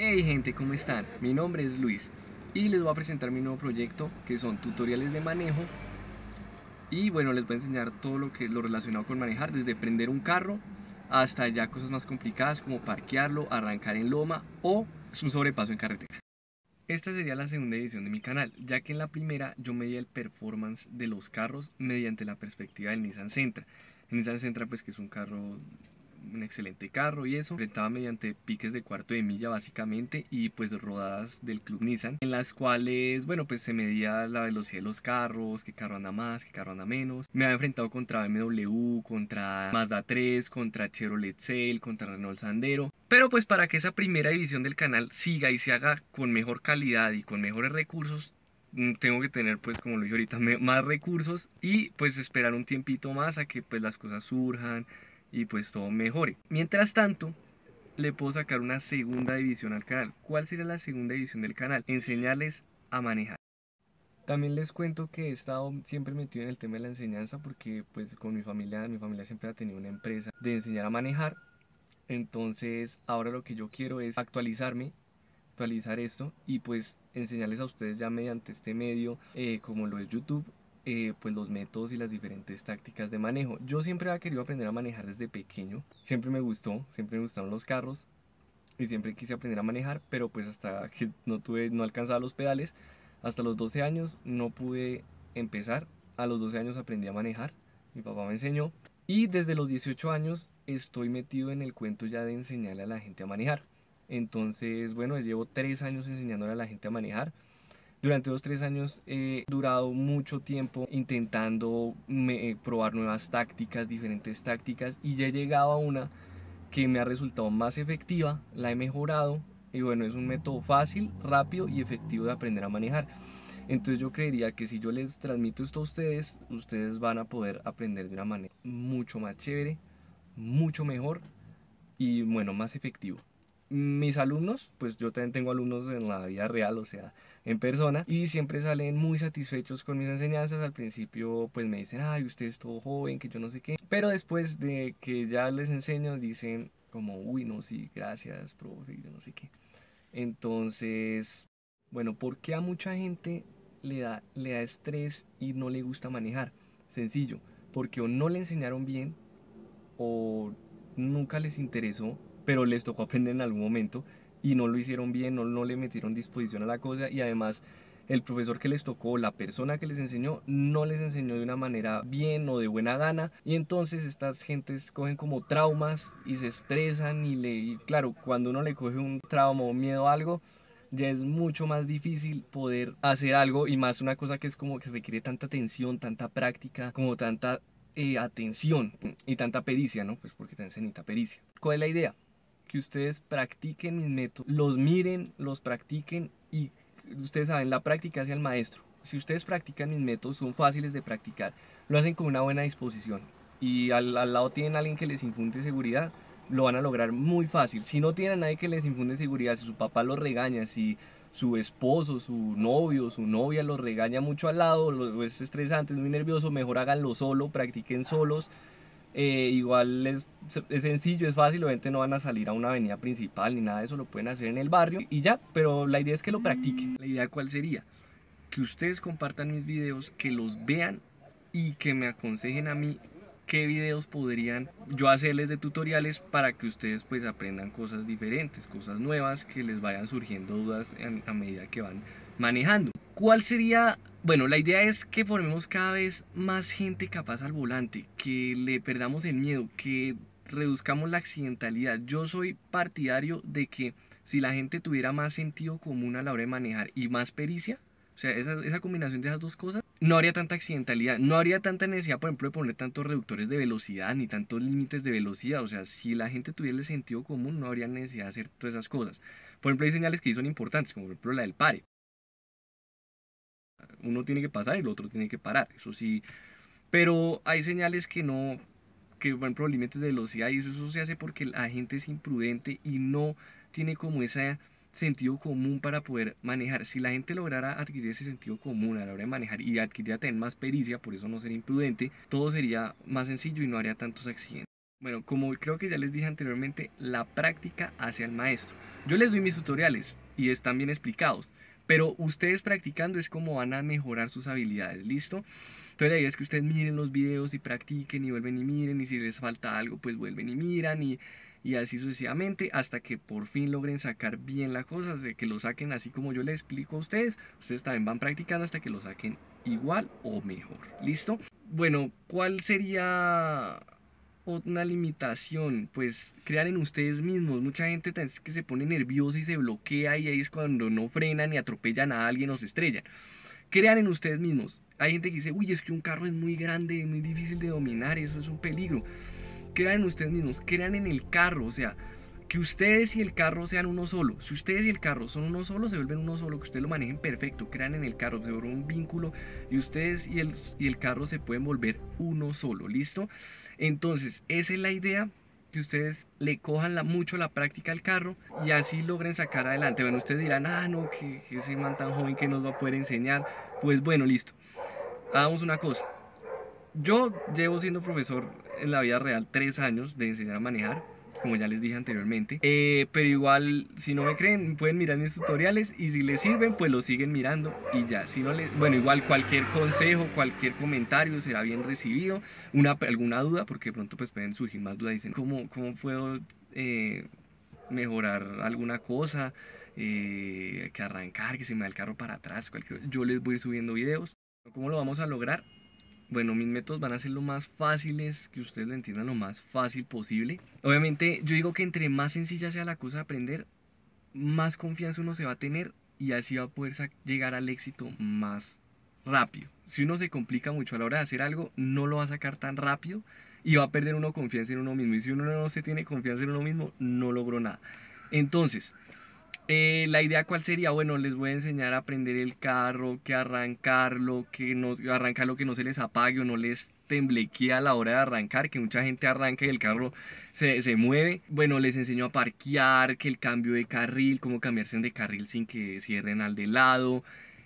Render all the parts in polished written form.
Hey gente, ¿cómo están? Mi nombre es Luis y les voy a presentar mi nuevo proyecto que son tutoriales de manejo y bueno, les voy a enseñar todo lo relacionado con manejar, desde prender un carro hasta ya cosas más complicadas como parquearlo, arrancar en loma o un sobrepaso en carretera. Esta sería la segunda edición de mi canal, ya que en la primera yo medía el performance de los carros mediante la perspectiva del Nissan Sentra. El Nissan Sentra pues que es un excelente carro y eso, enfrentaba mediante piques de cuarto de milla básicamente y pues rodadas del Club Nissan, en las cuales, bueno, pues se medía la velocidad de los carros, qué carro anda más, qué carro anda menos. Me había enfrentado contra BMW, contra Mazda 3, contra Chevrolet Sail, contra Renault Sandero. Pero pues para que esa primera edición del canal siga y se haga con mejor calidad y con mejores recursos, tengo que tener pues como lo dije ahorita más recursos y pues esperar un tiempito más a que pues las cosas surjan y pues todo mejore. Mientras tanto, le puedo sacar una segunda división al canal. ¿Cuál sería la segunda división del canal? Enseñarles a manejar. También les cuento que he estado siempre metido en el tema de la enseñanza porque pues con mi familia siempre ha tenido una empresa de enseñar a manejar. Entonces ahora lo que yo quiero es actualizar esto y pues enseñarles a ustedes ya mediante este medio como lo es YouTube, pues los métodos y las diferentes tácticas de manejo. Yo siempre había querido aprender a manejar desde pequeño, siempre me gustaron los carros y siempre quise aprender a manejar, pero pues hasta que no alcanzaba los pedales, hasta los 12 años no pude empezar. A los 12 años aprendí a manejar, mi papá me enseñó y desde los 18 años estoy metido en el cuento ya de enseñarle a la gente a manejar. Entonces, bueno, llevo 3 años enseñándole a la gente a manejar. Durante los 3 años he durado mucho tiempo intentando probar nuevas tácticas, diferentes tácticas, y ya he llegado a una que me ha resultado más efectiva, la he mejorado y bueno, es un método fácil, rápido y efectivo de aprender a manejar. Entonces yo creería que si yo les transmito esto a ustedes, ustedes van a poder aprender de una manera mucho más chévere, mucho mejor y bueno, más efectivo. Mis alumnos, pues yo también tengo alumnos en la vida real, o sea, en persona, y siempre salen muy satisfechos con mis enseñanzas. Al principio pues me dicen, ay, usted es todo joven, que yo no sé qué, pero después de que ya les enseño dicen como, uy, no, sí, gracias, profe, yo no sé qué. Entonces, bueno, ¿por qué a mucha gente le da estrés y no le gusta manejar? Sencillo, porque o no le enseñaron bien o nunca les interesó, pero les tocó aprender en algún momento y no lo hicieron bien, no le metieron disposición a la cosa y además el profesor que les tocó, la persona que les enseñó, no les enseñó de una manera bien o de buena gana y entonces estas gentes cogen como traumas y se estresan y claro, cuando uno le coge un trauma o miedo a algo, ya es mucho más difícil poder hacer algo y más una cosa que es como que requiere tanta atención, tanta práctica, como tanta atención y tanta pericia, ¿no? Pues porque también se necesita pericia. ¿Cuál es la idea? Que ustedes practiquen mis métodos, los miren, los practiquen y ustedes saben, la práctica hacia el maestro. Si ustedes practican mis métodos, son fáciles de practicar, lo hacen con una buena disposición y al lado tienen a alguien que les infunde seguridad, lo van a lograr muy fácil. Si no tienen a nadie que les infunde seguridad, si su papá los regaña, si su esposo, su novio, su novia los regaña mucho al lado, es estresante, es muy nervioso, mejor háganlo solo, practiquen solos. Igual es sencillo, es fácil, obviamente no van a salir a una avenida principal ni nada de eso, lo pueden hacer en el barrio y ya, pero la idea es que lo practiquen. La idea cuál sería, que ustedes compartan mis videos, que los vean y que me aconsejen a mí qué videos podrían yo hacerles de tutoriales para que ustedes pues aprendan cosas diferentes, cosas nuevas, que les vayan surgiendo dudas a medida que van manejando. ¿Cuál sería? Bueno, la idea es que formemos cada vez más gente capaz al volante, que le perdamos el miedo, que reduzcamos la accidentalidad. Yo soy partidario de que si la gente tuviera más sentido común a la hora de manejar y más pericia, o sea, esa combinación de esas dos cosas, no habría tanta accidentalidad, no habría tanta necesidad, por ejemplo, de poner tantos reductores de velocidad ni tantos límites de velocidad. O sea, si la gente tuviera el sentido común, no habría necesidad de hacer todas esas cosas. Por ejemplo, hay señales que sí son importantes, como por ejemplo la del pare. Uno tiene que pasar y el otro tiene que parar, eso sí. Pero hay señales que no, que por ejemplo límites de velocidad y eso se hace porque la gente es imprudente y no tiene como ese sentido común para poder manejar. Si la gente lograra adquirir ese sentido común a la hora de manejar y adquiriría también más pericia, por eso no ser imprudente, todo sería más sencillo y no haría tantos accidentes. Bueno, como creo que ya les dije anteriormente, la práctica hace al maestro. Yo les doy mis tutoriales y están bien explicados, pero ustedes practicando es como van a mejorar sus habilidades, ¿listo? Entonces la idea es que ustedes miren los videos y practiquen y vuelven y miren, y si les falta algo pues vuelven y miran, y así sucesivamente hasta que por fin logren sacar bien la cosa, de que lo saquen así como yo les explico a ustedes. Ustedes también van practicando hasta que lo saquen igual o mejor, ¿listo? Bueno, ¿cuál sería una limitación? Pues crean en ustedes mismos. Mucha gente es que se pone nerviosa y se bloquea, y ahí es cuando no frenan y atropellan a alguien o se estrellan. Crean en ustedes mismos. Hay gente que dice, uy, es que un carro es muy grande, es muy difícil de dominar, eso es un peligro. Crean en ustedes mismos, crean en el carro, o sea, que ustedes y el carro sean uno solo. Si ustedes y el carro son uno solo, se vuelven uno solo, que ustedes lo manejen perfecto, crean en el carro, se vuelve un vínculo, y ustedes y el carro se pueden volver uno solo, ¿listo? Entonces, esa es la idea, que ustedes le cojan mucho la práctica al carro y así logren sacar adelante. Bueno, ustedes dirán, ah, no, que ese man tan joven que nos va a poder enseñar. Pues bueno, listo. Hagamos una cosa. Yo llevo siendo profesor en la vida real 3 años de enseñar a manejar, como ya les dije anteriormente. Pero igual, si no me creen, pueden mirar mis tutoriales, y si les sirven, pues los siguen mirando y ya. Si no les, bueno, igual cualquier consejo, cualquier comentario será bien recibido. Alguna duda, porque de pronto pues pueden surgir más dudas. Dicen, ¿cómo puedo mejorar alguna cosa? Que arrancar, que se me da el carro para atrás, yo les voy subiendo videos. ¿Cómo lo vamos a lograr? Bueno, mis métodos van a ser lo más fáciles, que ustedes lo entiendan lo más fácil posible. Obviamente, yo digo que entre más sencilla sea la cosa de aprender, más confianza uno se va a tener, y así va a poder llegar al éxito más rápido. Si uno se complica mucho a la hora de hacer algo, no lo va a sacar tan rápido y va a perder uno confianza en uno mismo. Y si uno no se tiene confianza en uno mismo, no logró nada. Entonces, la idea cuál sería, bueno, les voy a enseñar a aprender el carro, que arrancarlo, arrancarlo, que no se les apague o no les temblequee a la hora de arrancar, que mucha gente arranca y el carro se mueve. Bueno, les enseño a parquear, que el cambio de carril, cómo cambiarse de carril sin que cierren al de lado,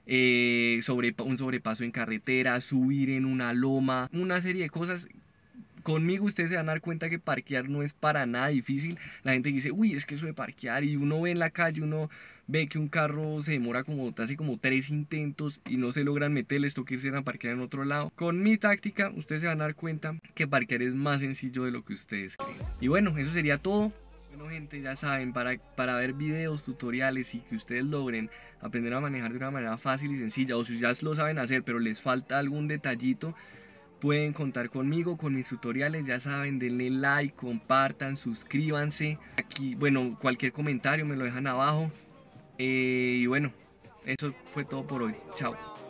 un sobrepaso en carretera, subir en una loma, una serie de cosas. Conmigo ustedes se van a dar cuenta que parquear no es para nada difícil. La gente dice, uy, es que eso de parquear, y uno ve en la calle, uno ve que un carro se demora hace como 3 intentos y no se logran meter, les toca irse a parquear en otro lado. Con mi táctica ustedes se van a dar cuenta que parquear es más sencillo de lo que ustedes creen. Y bueno, eso sería todo. Bueno, gente, ya saben, para ver videos, tutoriales, y que ustedes logren aprender a manejar de una manera fácil y sencilla, o si ya lo saben hacer pero les falta algún detallito, pueden contar conmigo, con mis tutoriales. Ya saben, denle like, compartan, suscríbanse. Aquí, bueno, cualquier comentario me lo dejan abajo. Y bueno, eso fue todo por hoy. Chao.